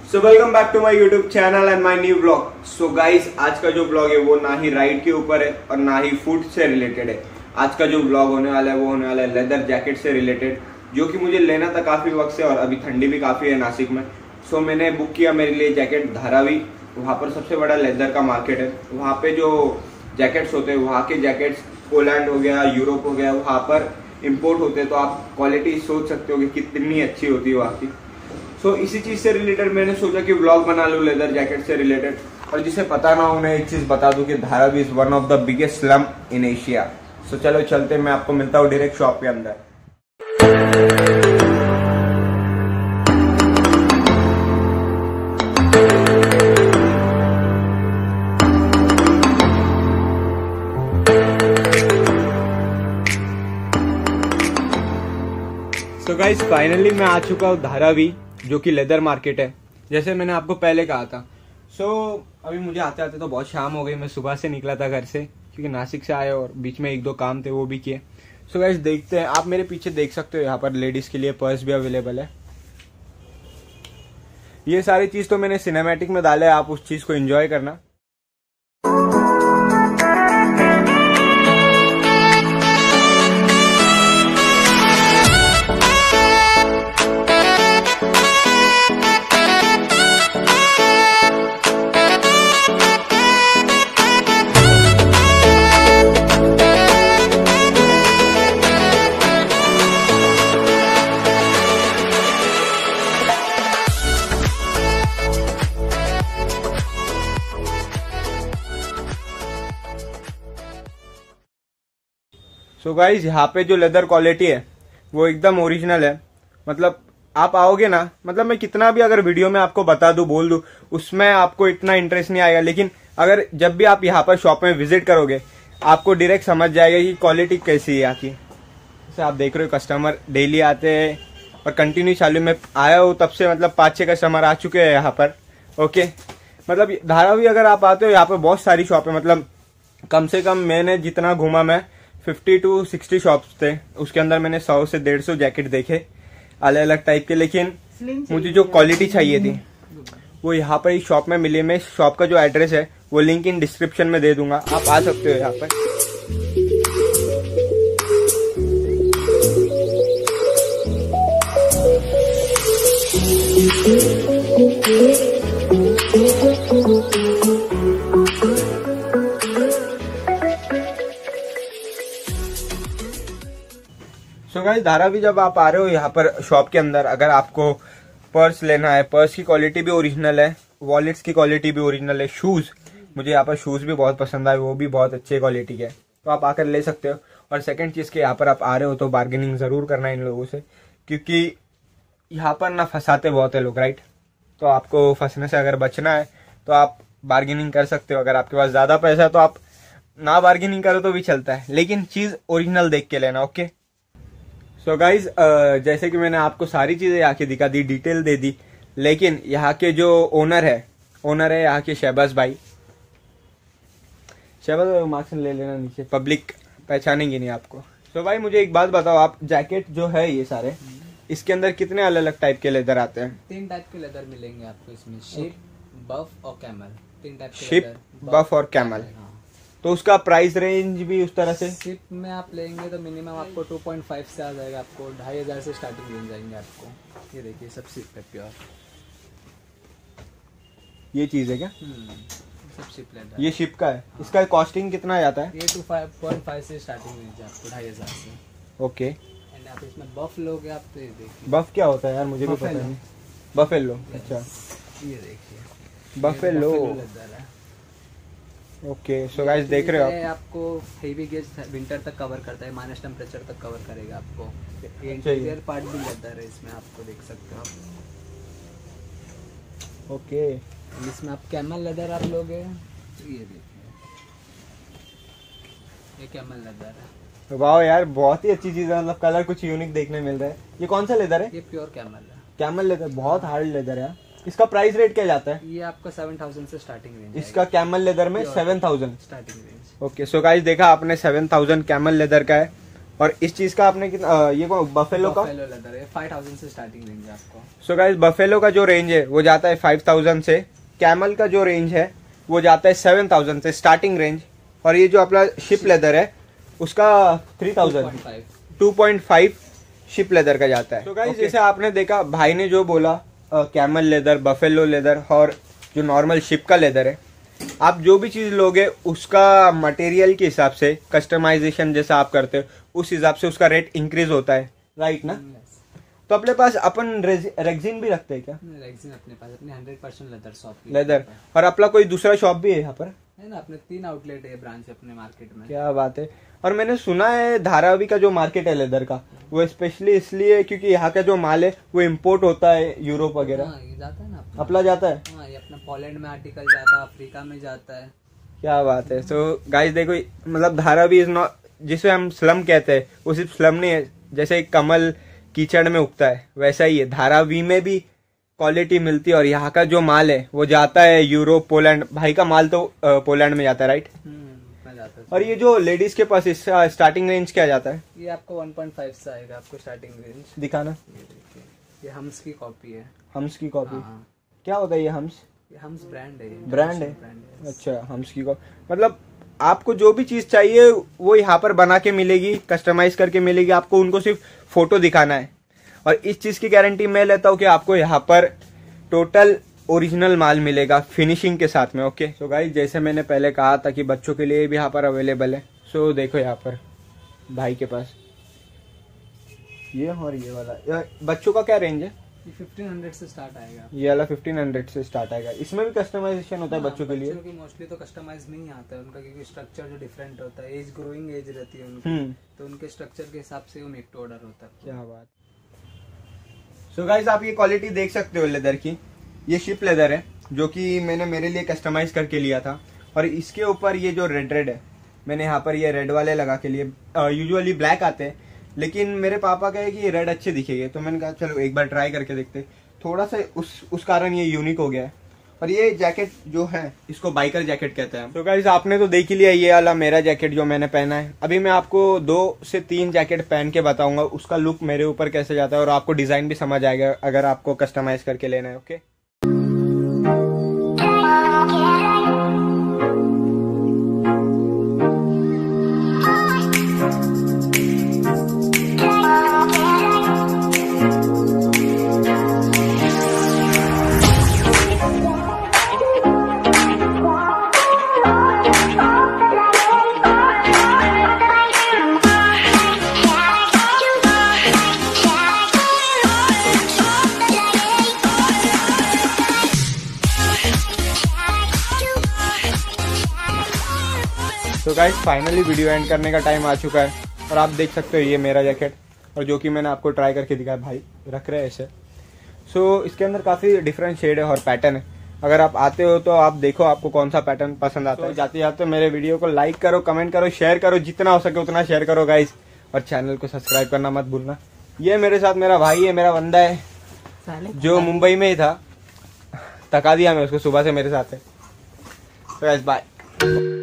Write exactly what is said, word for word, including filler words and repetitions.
So welcome back to my YouTube channel and my new blog. So guys, आज का जो blog है वो ना ही राइड के ऊपर है और ना ही फूड से रिलेटेड है। आज का जो ब्लॉग होने वाला है वो होने वाला है लेदर जैकेट से रिलेटेड, जो कि मुझे लेना था काफ़ी वक्त से और अभी ठंडी भी काफ़ी है नासिक में। सो so, मैंने बुक किया मेरे लिए जैकेट धारावी। वहाँ पर सबसे बड़ा लेदर का मार्केट है। वहाँ पे जो जैकेट्स होते हैं, वहाँ के जैकेट्स पोलैंड हो गया, यूरोप हो गया, वहाँ पर इम्पोर्ट होते हैं। तो आप क्वालिटी सोच सकते हो कि कितनी अच्छी होती है वहाँ की। सो so, इसी चीज़ से रिलेटेड मैंने सोचा कि व्लॉग बना लूँ लेदर जैकेट से रिलेटेड। और जिसे पता ना उन्हें एक चीज़ बता दूँ कि Dharavi is one of the biggest slum in Asia. So चलो चलते, मैं आपको मिलता हूँ डायरेक्ट शॉप के अंदर। तो गाइस फाइनली मैं आ चुका हूँ धारावी, जो कि लेदर मार्केट है, जैसे मैंने आपको पहले कहा था। सो so, अभी मुझे आते आते तो बहुत शाम हो गई। मैं सुबह से निकला था घर से, क्योंकि नासिक से आए और बीच में एक दो काम थे वो भी किए। सो so, गाइस देखते हैं, आप मेरे पीछे देख सकते हो यहाँ पर लेडीज़ के लिए पर्स भी अवेलेबल है। ये सारी चीज़ तो मैंने सिनेमैटिक में डाला है, आप उस चीज़ को एंजॉय करना। सो गाइज, यहाँ पे जो लेदर क्वालिटी है वो एकदम ओरिजिनल है। मतलब आप आओगे ना, मतलब मैं कितना भी अगर वीडियो में आपको बता दूं, बोल दूं, उसमें आपको इतना इंटरेस्ट नहीं आएगा। लेकिन अगर जब भी आप यहाँ पर शॉप में विजिट करोगे, आपको डायरेक्ट समझ जाएगा कि क्वालिटी कैसी है यहाँ की। जैसे आप देख रहे हो कस्टमर डेली आते हैं और कंटिन्यू चालू में आया हूँ तब से, मतलब पाँच छः कस्टमर आ चुके हैं यहाँ पर। ओके, मतलब धारावी अगर आप आते हो, यहाँ पर बहुत सारी शॉप है। मतलब कम से कम मैंने जितना घूमा, मैं फिफ्टी टू सिक्सटी शॉप्स थे, उसके अंदर मैंने सौ से डेढ़ सौ जैकेट देखे अलग अलग टाइप के। लेकिन मुझे जो क्वालिटी चाहिए थी वो यहाँ पर इस शॉप में मिली। मैं शॉप का जो एड्रेस है वो लिंक इन डिस्क्रिप्शन में दे दूंगा, आप आ सकते हो यहाँ पर। सो गाइस, धारावी जब आप आ रहे हो यहाँ पर शॉप के अंदर, अगर आपको पर्स लेना है, पर्स की क्वालिटी भी ओरिजिनल है, वॉलेट्स की क्वालिटी भी ओरिजिनल है, शूज़, मुझे यहाँ पर शूज़ भी बहुत पसंद आए, वो भी बहुत अच्छे क्वालिटी के, तो आप आकर ले सकते हो। और सेकंड चीज़ के यहाँ पर आप आ रहे हो तो बार्गेनिंग ज़रूर करना है इन लोगों से, क्योंकि यहाँ पर ना फंसाते बहुत है लोग, राइट। तो आपको फंसने से अगर बचना है तो आप बार्गेनिंग कर सकते हो। अगर आपके पास ज़्यादा पैसा है तो आप ना बार्गेनिंग करो तो भी चलता है, लेकिन चीज़ ओरिजिनल देख के लेना। ओके, सो गाइज, जैसे कि मैंने आपको सारी चीज़ें यहाँ की दिखा दी, डिटेल दे दी, लेकिन यहाँ के जो ओनर है ओनर है यहाँ के शहबाज भाई। शहबाज भाई मार्क्स ले लेना नीचे, पब्लिक पहचानेंगे नहीं आपको। सो भाई मुझे एक बात बताओ, आप जैकेट जो है ये सारे, इसके अंदर कितने अलग अलग टाइप के लेदर आते हैं? तीन टाइप के लेदर मिलेंगे आपको इसमें, शिप, बफ और कैमल। तीन टाइप के शिप, बफ और कैमल। तो उसका प्राइस रेंज भी उस तरह से? शिप में आप लेंगे तो मिनिमम आपको टू पॉइंट फाइव से आ जाएगा, आपको ढाई हजार से स्टार्टिंग मिल जाएंगे आपको। ये देखिए सब शिप है, प्योर। ये चीज़ है क्या? सब शिप लेदर। ये शिप का है। हाँ। इसका कॉस्टिंग कितना आ जाता है? ये टू फाइव पॉइंट फाइव से स्टार्टिंग मिल जाए आपको, ढाई हजार से। ओके, एंड आप इसमें बफ लोगे आप तो ये देखिए। बफ क्या होता है यार, मुझे भी पता नहीं। बफेलो, अच्छा, ये देखिए बफेलो। ओके, सो गाइस देख रहे हो आप, आपको हेवी गेज विंटर तक कवर करता है, माइनस टेम्परेचर तक कवर करेगा आपको। इंटीरियर पार्ट भी लेदर है इसमें, आपको देख सकते हो आप। ओके, इसमें आप कैमल लेदर आप लोगे, ये देखिए ये कैमल लेदर है। वाह यार, बहुत ही अच्छी चीज है। मतलब कलर कुछ यूनिक देखने मिल रहा है। ये कौन सा लेदर है? ये प्योर कैमल है। कैमल लेदर, बहुत हार्ड लेदर है। इसका प्राइस रेट क्या जाता है? ये आपका सेवन थाउजेंड से स्टार्टिंग रेंज। इसका कैमल लेदर में seven thousand starting range. Okay, so guys देखा आपने, सेवन थाउजेंड कैमल लेदर का है। और इस चीज का आपने कितना अ, ये कौन बफेलो का बफेलो लेदर है, फाइव थाउजेंड से स्टार्टिंग रेंज है आपको। सो गाइस बफेलो का जो रेंज है वो जाता है फाइव थाउजेंड से, कैमल का जो रेंज है वो जाता है सेवन थाउजेंड से स्टार्टिंग रेंज, और ये जो अपना शिप लेदर है उसका three thousand two point five sheep leather का जाता है। तो गाइस जैसे आपने देखा भाई ने जो बोला कैमल लेदर, बफेलो लेदर और जो नॉर्मल शिप का लेदर है, आप जो भी चीज लोगे उसका मटेरियल के हिसाब से कस्टमाइजेशन जैसा आप करते हो उस हिसाब से उसका रेट इंक्रीज होता है, राइट ना? तो अपने पास अपन रेक्सिन भी रखते हैं क्या? रेक्सिन अपने पास अपने hundred percent leather shop leather, और अपना कोई दूसरा शॉप भी है यहाँ पर? है ना, अपने तीन आउटलेट है ब्रांच अपने मार्केट में। क्या बात है। और मैंने सुना है धारावी का जो मार्केट है लेदर का वो स्पेशली इसलिए क्योंकि यहाँ का जो माल है वो इम्पोर्ट होता है यूरोप वगैरह। हाँ, ये जाता है ना अपना, अपना जाता है। हाँ, ये अपना पोलैंड में आर्टिकल जाता है, अफ्रीका में जाता है। क्या बात है। तो गाइस देखो मतलब धारावी इज नॉट, जिसे हम स्लम कहते हैं वो सिर्फ स्लम नहीं है, जैसे कमल कीचड़ में उगता है वैसा ही है, धारावी में भी क्वालिटी मिलती है और यहाँ का जो माल है वो जाता है यूरोप, पोलैंड। भाई का माल तो पोलैंड में जाता है, राइट? जाता है। और ये जो लेडीज के पास इसका स्टार्टिंग रेंज क्या जाता है? ये आपको वन पॉइंट फाइव से आएगा आपको स्टार्टिंग रेंज। दिखाना। ये देखिए, ये हम्स की कॉपी है। हम्स की कॉपी? हाँ। क्या होता है ये हम्स? ये हम्स ब्रांड है। ब्रांड है, अच्छा। हम्स की कॉपी मतलब आपको जो भी चीज चाहिए वो यहाँ पर बना के मिलेगी, कस्टमाइज करके मिलेगी, आपको उनको सिर्फ फोटो दिखाना है। और इस चीज की गारंटी मैं लेता हूँ कि आपको यहाँ पर टोटल ओरिजिनल माल मिलेगा फिनिशिंग के साथ में। ओके सो गाइस जैसे मैंने पहले कहा था कि बच्चों के लिए भी यहाँ पर अवेलेबल है। सो so, देखो यहाँ पर भाई के पास ये और ये वाला, बच्चों का क्या रेंज है? ये फिफ्टीन हंड्रेड से स्टार्ट आएगा। ये वाला फिफ्टीन हंड्रेड से स्टार्ट आएगा। इसमें भी कस्टमाइजेशन होता है हाँ, बच्चों के लिए? बच्चों की मोस्टली तो कस्टमाइज नहीं आता है उनका, क्योंकि स्ट्रक्चर जो डिफरेंट होता है, एज ग्रोइंग एज रहती है उनकी, तो उनके स्ट्रक्चर के हिसाब से वो मेक टू ऑर्डर होता है। क्या बात। सो so गाइस आप ये क्वालिटी देख सकते हो लेदर की, ये शिप लेदर है जो कि मैंने मेरे लिए कस्टमाइज करके लिया था। और इसके ऊपर ये जो रेड रेड है मैंने यहाँ पर ये रेड वाले लगा के लिए, यूजुअली ब्लैक आते हैं लेकिन मेरे पापा कहे कि ये रेड अच्छे दिखेंगे, तो मैंने कहा चलो एक बार ट्राई करके देखते। थोड़ा सा उस उस कारण ये यूनिक हो गया है। और ये जैकेट जो है इसको बाइकर जैकेट कहते हैं। तो गाइस आपने तो देख ही लिया ये वाला मेरा जैकेट जो मैंने पहना है। अभी मैं आपको दो से तीन जैकेट पहन के बताऊंगा उसका लुक मेरे ऊपर कैसे जाता है, और आपको डिजाइन भी समझ आएगा अगर आपको कस्टमाइज करके लेना है। ओके तो गाइस फाइनली वीडियो एंड करने का टाइम आ चुका है और आप देख सकते हो ये मेरा जैकेट, और जो कि मैंने आपको ट्राई करके दिखाया। भाई रख रहे हैं ऐसे। सो so, इसके अंदर काफ़ी डिफरेंट शेड है और पैटर्न है। अगर आप आते हो तो आप देखो आपको कौन सा पैटर्न पसंद आता so, है। जाते जाते मेरे वीडियो को लाइक करो, कमेंट करो, शेयर करो, जितना हो सके उतना शेयर करो गाइस, और चैनल को सब्सक्राइब करना मत भूलना। ये मेरे साथ मेरा भाई है, मेरा बंदा है जो मुंबई में ही था, थका दिया मैं उसको, सुबह से मेरे साथ है। तो गाइस बाय।